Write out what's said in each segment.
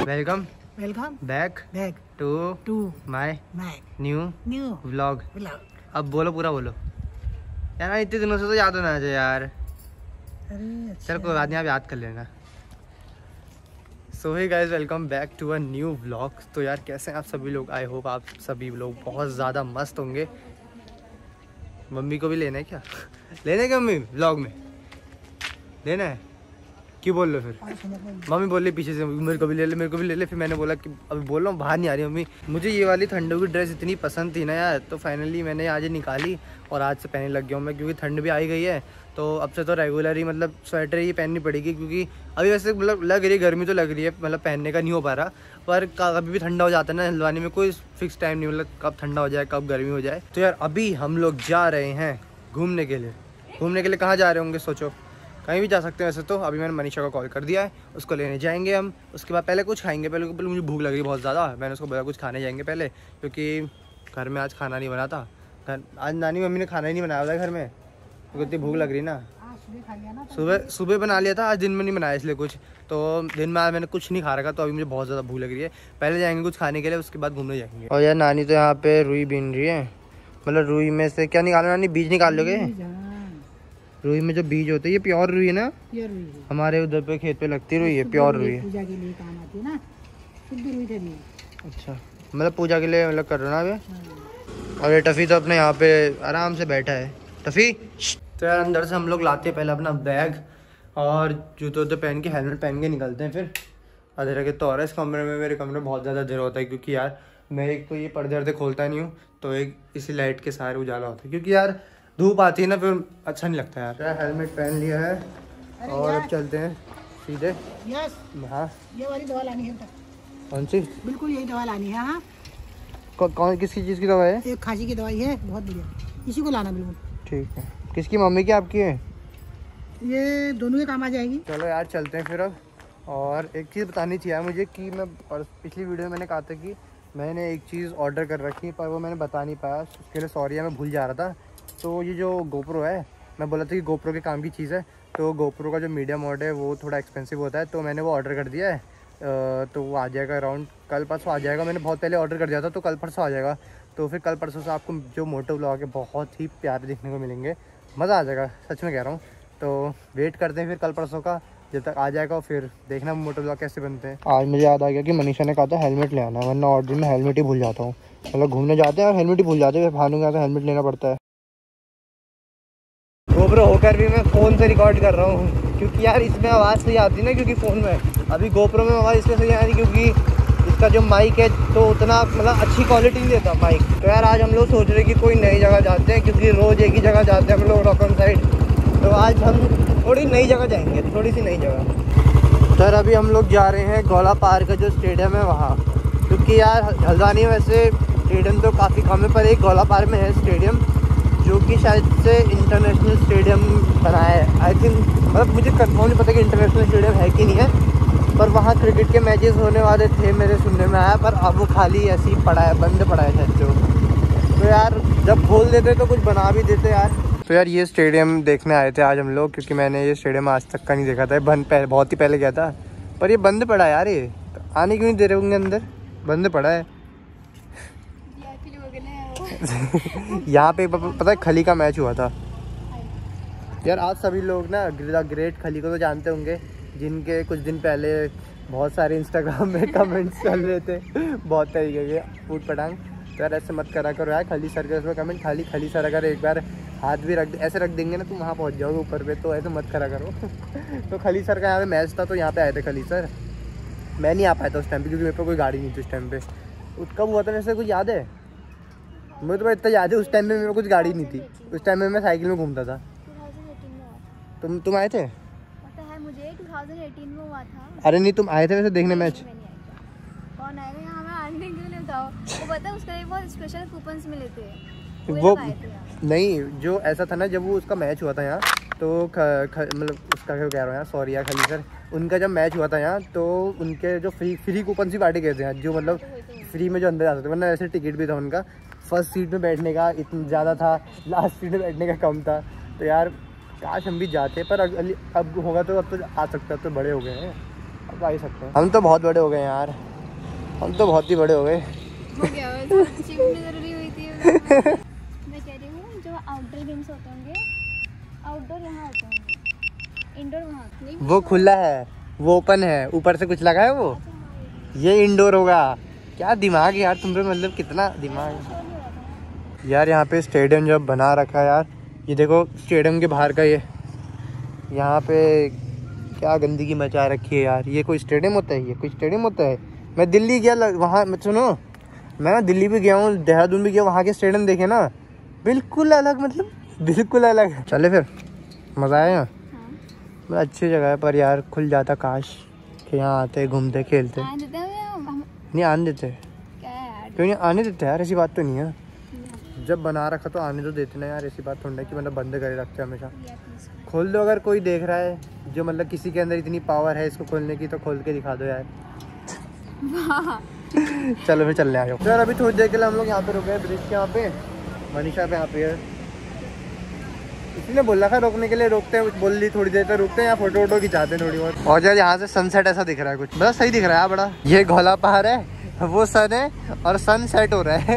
Welcome back to my new vlog. अब बोलो, पूरा बोलो यार, इतने दिनों से तो याद होना चाहिए यार। चल कोई बात नहीं, आप याद कर लेना। So hey guys, welcome back to a new vlog. तो यार कैसे हैं आप सभी लोग? आई होप आप सभी लोग बहुत ज़्यादा मस्त होंगे। मम्मी को भी लेना है क्या? लेना है क्या मम्मी व्लॉग में? लेना है? क्यों बोल लो फिर? मम्मी बोल रही पीछे से मेरे को भी ले ले, मेरे को भी ले ले। फिर मैंने बोला कि अभी बोल रहा हूँ, बाहर नहीं आ रही मम्मी। मुझे ये वाली ठंडों की ड्रेस इतनी पसंद थी ना यार, तो फाइनली मैंने आज निकाली और आज से पहनने लग गया हूँ मैं, क्योंकि ठंड भी आई गई है। तो अब से तो रेगुलर ही मतलब स्वेटर ही पहननी पड़ेगी, क्योंकि अभी वैसे मतलब लग रही है गर्मी, तो लग रही है मतलब पहनने का नहीं हो पा रहा। पर कभी भी ठंडा हो जाता है ना हल्द्वानी में, कोई फिक्स टाइम नहीं, मतलब कब ठंडा हो जाए कब गर्मी हो जाए। तो यार अभी हम लोग जा रहे हैं घूमने के लिए। घूमने के लिए कहाँ जा रहे होंगे सोचो? कहीं भी जा सकते हैं वैसे तो। अभी मैंने मनीषा को कॉल कर दिया है, उसको लेने जाएंगे हम। उसके बाद पहले कुछ खाएंगे, पहले मुझे भूख लग रही है बहुत ज़्यादा। मैंने उसको बोला कुछ खाने जाएंगे पहले, क्योंकि घर में आज खाना नहीं बना था। आज नानी मम्मी ने खाना ही नहीं बनाया था घर में, क्योंकि इतनी भूख लग रही ना। सुबह बना लिया था, आज दिन में नहीं बनाया इसलिए कुछ। तो दिन में आज मैंने कुछ नहीं खा रखा, तो अभी मुझे बहुत ज़्यादा भूख लग रही है। पहले जाएंगे कुछ खाने के लिए, उसके बाद घूमने जाएंगे। और यार नानी तो यहाँ पे रुई बीन रही है, मतलब रुई में से क्या निकालो नानी? बीज निकाल लोगे? रुई में जो बीज होते हैं, ये प्योर रुई है ना? प्योर रुई है। हमारे उधर पे खेत पे लगती रुई है, प्योर रुई है। पूजा के लिए काम आती है ना, शुद्ध रुई है। अच्छा, मतलब पूजा के लिए मतलब कर रहा ना अभी। और ये टफ़ी तो अपने यहाँ पे आराम से बैठा है। टफ़ी तो यार अंदर से हम लोग लाते हैं पहले अपना बैग और जूते वूते पहन के, हेलमेट पहन के निकलते हैं। फिर अंधेरा के तो और इस कमरे में, मेरे कमरे में बहुत ज़्यादा अंधेरा होता है, क्योंकि यार मैं एक तो ये पर्दे वर्दे खोलता नहीं हूँ, तो एक इसी लाइट के सारे उजाला होता है, क्योंकि यार धूप आती है ना, फिर अच्छा नहीं लगता यार। हेलमेट पहन लिया है और अब चलते हैं सीधे। यस हाँ, ये वाली दवा लानी है। कौन सी? बिल्कुल यही दवा लानी है। हाँ कौन किसकी चीज़ की दवा है? एक खांसी की दवाई है, बहुत बढ़िया, इसी को लाना बिल्कुल। ठीक है। किसकी? मम्मी की आपकी है? ये दोनों के काम आ जाएगी। चलो यार चलते हैं फिर अब। और एक चीज़ बतानी थी यार मुझे, कि मैं पिछली वीडियो में मैंने कहा था कि मैंने एक चीज़ ऑर्डर कर रखी, पर वो मैंने बता नहीं पाया, उसके लिए सॉरी है, मैं भूल जा रहा था। तो ये जो गोप्रो है, मैं बोला था कि गोप्रो के काम की चीज़ है। तो गोप्रो का जो मीडिया मोड है वो थोड़ा एक्सपेंसिव होता है, तो मैंने वो ऑर्डर कर दिया है। तो वो आ जाएगा अराउंड कल परसों आ जाएगा। मैंने बहुत पहले ऑर्डर कर दिया था, तो कल परसों आ जाएगा। तो फिर कल परसों से आपको जो मोटो व्लॉग है बहुत ही प्यारे देखने को मिलेंगे, मज़ा आ जाएगा, सच में कह रहा हूँ। तो वेट करते हैं फिर कल परसों का, जब तक आ जाएगा फिर देखना मोटो व्लॉग कैसे बनते हैं। आज मुझे याद आ गया कि मनीषा ने कहा था हेलमेट ले आना, वरना ऑर्डर में हेलमेट ही भूल जाता हूँ। मतलब घूमने जाते हैं और हेलमेट ही भूल जाते हैं, फिर भानु के हेलमेट लेना पड़ता है। गोप्रो होकर भी मैं फ़ोन से रिकॉर्ड कर रहा हूँ, क्योंकि यार इसमें आवाज़ सही आती ना, क्योंकि फ़ोन में अभी गोप्रो में आवाज़ इसलिए सही आ रही क्योंकि इसका जो माइक है तो उतना मतलब अच्छी क्वालिटी नहीं देता माइक। तो यार आज हम लोग सोच रहे हैं कि कोई नई जगह जाते हैं, क्योंकि रोज़ एक ही जगह जाते हैं हम लोग रॉकन साइड। तो आज हम थोड़ी नई जगह जाएंगे, थोड़ी सी नई जगह। सर अभी हम लोग जा रहे हैं गौला पार्क का जो स्टेडियम है वहाँ, क्योंकि यार हल्द्वानी में वैसे स्टेडियम तो काफ़ी कम है, पर एक गौला पार्क में है स्टेडियम, जो कि शायद से इंटरनेशनल स्टेडियम बनाया है आई थिंक। मतलब मुझे कंफर्म नहीं पता कि इंटरनेशनल स्टेडियम है कि नहीं है, पर वहाँ क्रिकेट के मैचेस होने वाले थे मेरे सुनने में आया, पर अब वो खाली ऐसे ही पड़ा है, बंद पड़ा है शायद। तो यार जब खोल देते तो कुछ बना भी देते यार। तो यार ये स्टेडियम देखने आए थे आज हम लोग, क्योंकि मैंने ये स्टेडियम आज तक का नहीं देखा था। बहुत ही पहले गया था, पर ये बंद पड़ा है यार। ये आने क्यों नहीं दे रहे होंगे अंदर? बंद पड़ा है। यहाँ पे पता है खली का मैच हुआ था यार आज। सभी लोग ना ग्रेट खली को तो जानते होंगे, जिनके कुछ दिन पहले बहुत सारे इंस्टाग्राम में कमेंट्स चल रहे थे बहुत तरीके के फूट पटांग। तो यार ऐसे मत करा करो यार, खली सर के उसमें कमेंट खाली खली सर अगर एक बार हाथ भी ऐसे रख देंगे ना, तुम वहाँ पहुँच जाओगे ऊपर पे, तो ऐसे मत करा करो। तो खली सर का यहाँ पे मैच था, तो यहाँ पे आए थे खली सर। मैं नहीं आ पाया था उस टाइम पे, क्योंकि मेरे पर कोई गाड़ी नहीं थी उस टाइम पे। कब हुआ था वैसे कुछ याद है? मुझे तो इतना याद है उस टाइम में मेरे को कुछ गाड़ी नहीं थी, उस टाइम में मैं साइकिल में घूमता था। 2018 में तुम आए थे? पता है मुझे 2018 में हुआ था। अरे नहीं तुम आए थे वैसे देखने मैच? कौन आएगा यहाँ, मैं आने के लिए बताओ। वो पता है उसका एक बहुत स्पेशल कूपन्स मिले थे वो नहीं, जो ऐसा था ना जब वो उसका मैच हुआ था यहाँ, तो मतलब उसका क्या कह रहा हूँ यार, सॉरी यार खली सर, उनका जब मैच हुआ था यहाँ तो उनके जो फ्री कूपन भी बांटे गए थे यहाँ, जो मतलब फ्री में जो अंदर जाते थे, वरना ऐसे टिकट भी था उनका। फर्स्ट सीट में बैठने का इतना ज़्यादा था, लास्ट सीट में बैठने का कम था। तो यार काश हम भी जाते, पर अब होगा तो अब तो आ सकता है, तो बड़े हो गए हैं, अब आ ही सकते हैं। हम तो बहुत बड़े हो गए यार, हम तो बहुत ही बड़े हो गए। हो गया जरूरी हुई थी। मैं कह रही हूँ जो आउटडोर गेम्स होते होंगे, आउटडोर यहाँ होते होंगे, इंडोर वहाँ नहीं। वो खुला है, वो ओपन है, ऊपर से कुछ लगा है वो, ये इंडोर होगा। क्या दिमाग है यार तुम पे, मतलब कितना दिमाग है यार। यहाँ पे स्टेडियम जब बना रखा है यार, ये देखो स्टेडियम के बाहर का, ये यहाँ पे क्या गंदगी मचा रखी है यार। ये कोई स्टेडियम होता है? ये कोई स्टेडियम होता है? मैं दिल्ली गया वहाँ, सुनो मैं ना दिल्ली भी गया हूँ, देहरादून भी गया, वहाँ के स्टेडियम देखे ना, बिल्कुल अलग, मतलब बिल्कुल अलग। चले फिर, मज़ा आया यहाँ? हाँ। अच्छी जगह है पर यार खुल जाता काश कि यहाँ आते घूमते खेलते। नहीं आने देते, क्यों नहीं आने देते यार? ऐसी बात तो नहीं है, जब बना रखा तो आने तो देते ना यार। ऐसी बात थोड़ी है कि मतलब बंद करे रखते हमेशा। खोल दो, अगर कोई देख रहा है जो मतलब किसी के अंदर इतनी पावर है इसको खोलने की, तो खोल के दिखा दो यार। चलो फिर चलने आ जाओ यार। अभी थोड़ी देर के लिए हम लोग यहाँ पे रुके, ब्रिज के यहाँ पे, मनीषा पे यहाँ पे है, इसलिए बोला था रोकने के लिए, रोकते हैं, बोल ली थोड़ी देर तक रुकते हैं, यहाँ फोटो वोटो खिंचाते हैं थोड़ी बहुत। और यार यहाँ से सनसेट ऐसा दिख रहा है, कुछ बड़ा सही दिख रहा है बड़ा। ये घोला पहाड़ है, वो सन है और सन सेट हो रहा है।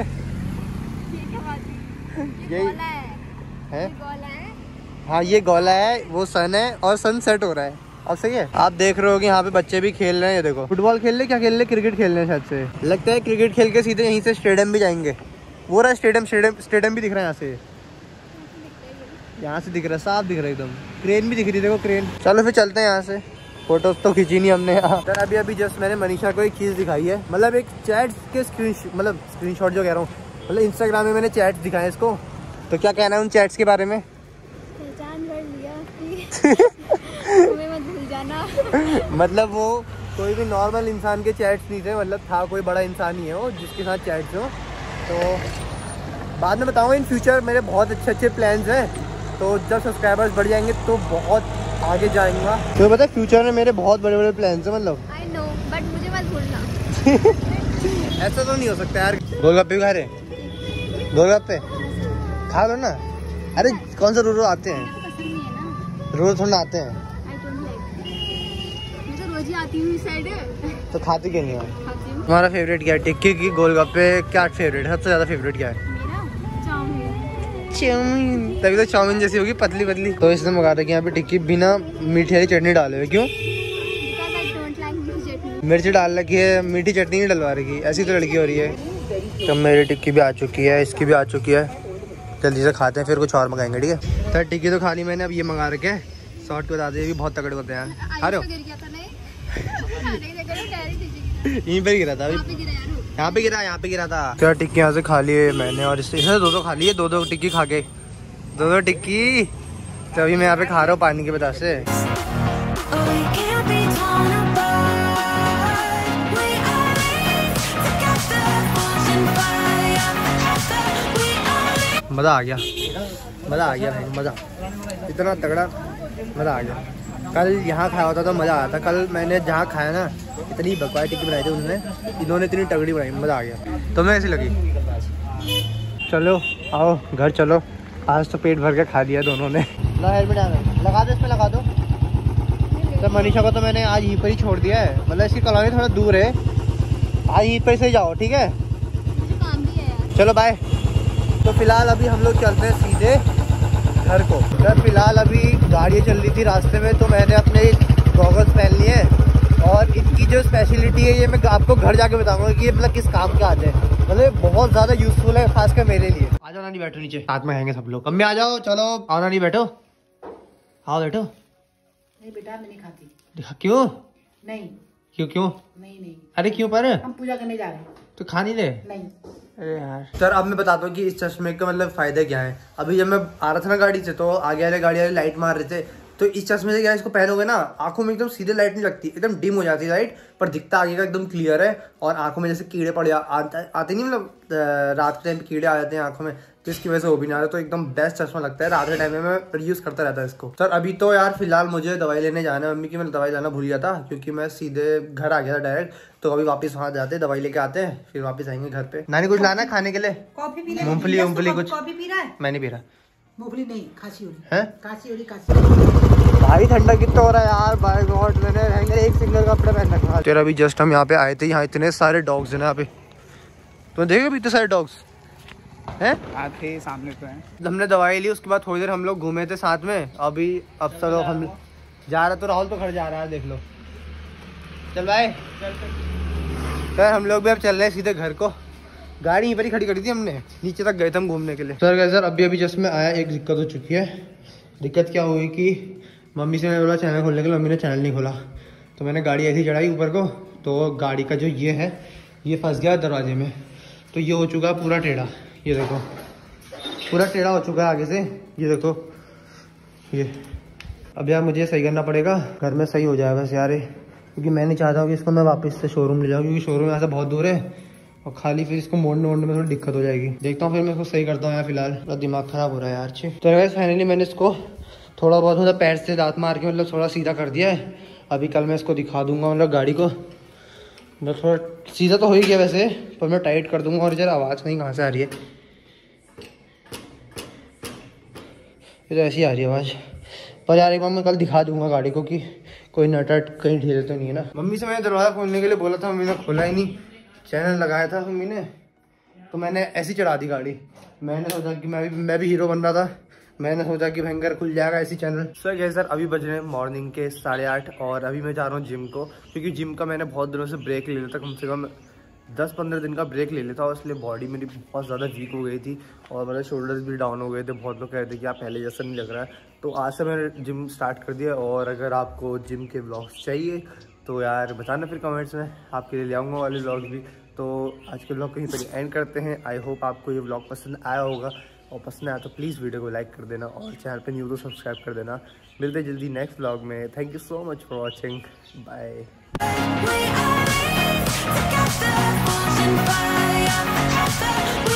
यही है, हाँ ये गोला है, वो सन है और सन सेट हो रहा है। अब सही है। आप देख रहे हो कि यहाँ पे बच्चे भी खेल रहे हैं। ये देखो फुटबॉल खेल रहे, क्या खेल रहे, क्रिकेट खेल रहे हैं शायद से, लगता है क्रिकेट खेल के सीधे यहीं से स्टेडियम भी जाएंगे। वो रहा स्टेडियम भी दिख रहा है यहाँ से, यहाँ से दिख रहा है, साफ दिख रहा है एकदम। क्रेन भी दिख रही है, देखो क्रेन। चलो फिर चलते हैं यहाँ से, फोटोज तो खींची नहीं हमने यहाँ। सर अभी जस्ट मैंने मनीषा को एक चीज़ दिखाई है, मतलब एक चैट के स्क्रीनशॉट जो कह रहा हूँ, मतलब इंस्टाग्राम में मैंने चैट दिखाए इसको। तो क्या कहना है उन चैट्स के बारे में? पहचान कर लिया तुम्हें मत भूल जाना। मतलब वो कोई भी नॉर्मल इंसान के चैट्स नहीं थे, मतलब था कोई बड़ा इंसान ही है वो जिसके साथ चैट्स हो। तो बाद में बताऊँगा, इन फ्यूचर मेरे बहुत अच्छे प्लान्स हैं, तो जब सब्सक्राइबर्स बढ़ जाएंगे तो बहुत आगे जाएंगा। तो पता है फ्यूचर में मेरे बहुत बड़े प्लान्स हैं, मतलब आई नो, बट मुझे मत भूलना। ऐसा तो नहीं हो सकता यार। गोलगप्पे खा रहे, गोलगप्पे खा लो ना। अरे कौन सा रोज आते हैं, रोज थोड़ा आते हैं। मैं तो रोज ही आती हूँ इस साइड। तो खाती क्यों नहीं हो? तुम्हारा फेवरेट क्या है? टिक्की की, गोलगप्पे, क्या फेवरेट है? सबसे ज्यादा फेवरेट क्या है? चाउमीन। तभी तो चाउमीन जैसी होगी, पतली पतली। तो इसने मंगा रखी यहाँ पे टिक्की बिना मीठी वाली चटनी डाले हुए। क्यों? मिर्ची डाल रखी है, मीठी चटनी नहीं डलवा रखी, ऐसी तो लड़की हो रही है। तो मेरी टिक्की भी आ चुकी है, इसकी भी आ चुकी है। जल्दी से खाते हैं, फिर कुछ और मंगाएंगे, ठीक है? सर टिक्की तो खा ली मैंने, अब ये मंगा रखे हैं। शॉर्ट बता दे, ये भी बहुत तगड़े होते हैं यार। आ रहे हो? यहीं पर गिरा था, यहाँ पे गिरा था। क्या टिक्की यहाँ से खा लिए मैंने, और इससे दो खा लिए, दो टिक्की खा के, दो टिक्की। तो अभी मैं यहाँ पे खा रहा हूँ पानी के वजह से। मज़ा आ गया भाई, मज़ा इतना तगड़ा मज़ा आ गया। कल यहाँ खाया होता तो मज़ा आया था। कल मैंने जहाँ खाया ना, इतनी बकवास टिक्की बनाई थी इन्होंने इतनी तगड़ी बनाई, मज़ा आ गया। तुम्हें कैसी लगी? चलो आओ घर चलो, आज तो पेट भर के खा लिया दोनों ने। ना हेलमेट लगा दो, इसमें लगा दो। तो मनीषा को तो मैंने आज यहीं पर ही छोड़ दिया है, मतलब इसकी कॉलोनी थोड़ा दूर है, आज यहीं पर से जाओ, ठीक है? चलो बाय। तो फिलहाल अभी हम लोग चलते हैं सीधे घर को। सर फिलहाल अभी गाड़ियाँ चल रही थी रास्ते में, तो मैंने अपने गॉगल्स पहन लिए, और इनकी जो स्पेशलिटी है ये मैं आपको घर जाके बताऊंगा कि ये मतलब किस काम के आते हैं। मतलब बहुत ज़्यादा यूजफुल है, खासकर मेरे लिए। आ जाओ नानी, बैठो नीचे, साथ में खाएंगे सब लोग। मम्मी आ जाओ, चलो आओ नानी, बैठो, आओ बैठो। नहीं बेटा मैं नहीं खाती। क्यों? नहीं क्यों? नहीं। अरे क्यों? पर हम पूजा करने जा रहे हैं। तो खा नहीं रहे? नहीं। अरे यार सर, अब मैं बताता हूँ कि इस चश्मे का मतलब फायदा क्या है। अभी जब मैं आ रहा था ना गाड़ी से, तो आगे वाले गाड़ी वाले लाइट मार रहे थे, तो इस चश्मे से क्या है, इसको पहनोगे ना, आंखों में एकदम सीधे लाइट नहीं लगती, एकदम डिम हो जाती है लाइट, पर दिखता आगे का एकदम क्लियर है। और आंखों में जैसे कीड़े पड़ आते नहीं, मतलब रात के टाइम पे कीड़े आ जाते हैं आंखों में, तो इसकी वजह से वो भी नहीं आ रहा। तो एकदम बेस्ट चश्मा लगता है, रात के टाइम में मैं यूज़ करता रहता है इसको। सर अभी तो यार फिलहाल मुझे दवाई लेने जाना है, मम्मी की मैं दवाई लाना भूल गया था, क्योंकि मैं सीधे घर आ गया था डायरेक्ट। तो अभी वापस वहाँ जाते, दवाई लेके आते हैं, फिर वापस आएंगे घर पे। नानी कुछ लाना है खाने के लिए? कॉफी पी, मूंगफली कुछ? कॉफी पी रहा है? मैं नहीं पी रहा। मूंगफली नहीं, खांसी हो रही है, खांसी हो रही। भाई ठंडा कितना हो रहा है यार, बाय गॉड। मैंने एक सिंगल कपड़े पहन रखा। तेरा अभी जस्ट हम यहाँ पे आए थे, यहाँ इतने सारे डॉग्स हैं यहाँ पे, तो देखो इतने सारे डॉग्स हैं। थे सामने तो हैं। हमने दवाई ली, उसके बाद थोड़ी देर हम लोग घूमे थे साथ में। अभी अब सब हम जा रहे, तो राहुल तो घर जा रहा है, देख लो। चल भाई सर, हम लोग भी अब चल रहे हैं सीधे घर को। गाड़ी यहीं पर ही खड़ी करी थी हमने, नीचे तक गए थे हम घूमने के लिए। सर अभी जस्ट में आया, एक दिक्कत हो चुकी है। दिक्कत क्या हुई कि मम्मी से मैंने बोला चैनल खोलने के लिए, मम्मी ने चैनल नहीं खोला, तो मैंने गाड़ी ऐसी चढ़ाई ऊपर को, तो गाड़ी का जो ये है ये फंस गया दरवाजे में। तो ये हो चुका है पूरा टेढ़ा, ये देखो पूरा टेढ़ा हो चुका है आगे से, ये देखो ये। अब यार मुझे सही करना पड़ेगा, घर में सही हो जाए बस यार, क्योंकि मैं नहीं चाहता हूँ कि इसको मैं वापस से शोरूम ले जाऊँ, क्योंकि शोरूम यहाँ से बहुत दूर है और खाली फिर इसको मोड़ने में थोड़ी दिक्कत हो जाएगी। देखता हूँ फिर मैं इसको सही करता हूँ यार, फिलहाल मेरा दिमाग खराब हो रहा है यार। अच्छी तो गाइस फाइनली मैंने इसको थोड़ा बहुत मतलब पैर से दांत मार के मतलब थोड़ा सीधा कर दिया है। अभी कल मैं इसको दिखा दूंगा, मतलब गाड़ी को मतलब थोड़ा सीधा तो हो ही गया वैसे, पर मैं टाइट कर दूंगा। और जरा आवाज़ नहीं कहाँ से आ रही है, ये तो ऐसी आ रही है आवाज़। पर यार एक बार मैं कल दिखा दूंगा गाड़ी को कि कोई नट कहीं ढीले तो नहीं है ना। मम्मी से मैंने दरवाज़ा खोलने के लिए बोला था, मम्मी ने खोला ही नहीं। चैनल लगाया था मम्मी ने, तो मैंने ऐसी चढ़ा दी गाड़ी। मैंने सोचा कि मैं भी हीरो बन रहा था, मैंने सोचा कि भयंकर खुल जाएगा ऐसी चैनल। सर जैसे सर अभी बज रहे हैं मॉर्निंग के 8:30 और अभी मैं जा रहा हूँ जिम को, क्योंकि जिम का मैंने बहुत दिनों से ब्रेक ले लिया था, कम से कम 10-15 दिन का ब्रेक ले लेता, और इसलिए बॉडी मेरी बहुत ज़्यादा वीक हो गई थी और मेरे शोल्डर्स भी डाउन हो गए थे। बहुत लोग कह रहे थे कि आप पहले जैसा नहीं लग रहा है। तो आज से मैंने जिम स्टार्ट कर दिया, और अगर आपको जिम के व्लॉग्स चाहिए तो यार बताना फिर कमेंट्स में, आपके लिए ले आऊँगा वाले व्लॉग भी। तो आज के व्लॉग कहीं पर एंड करते हैं। आई होप आपको ये व्लॉग पसंद आया होगा, और पसंद आया तो प्लीज़ वीडियो को लाइक कर देना, और चैनल पे न्यू तो सब्सक्राइब कर देना। मिलते जल्दी नेक्स्ट व्लॉग में। Thank you so much for watching, bye.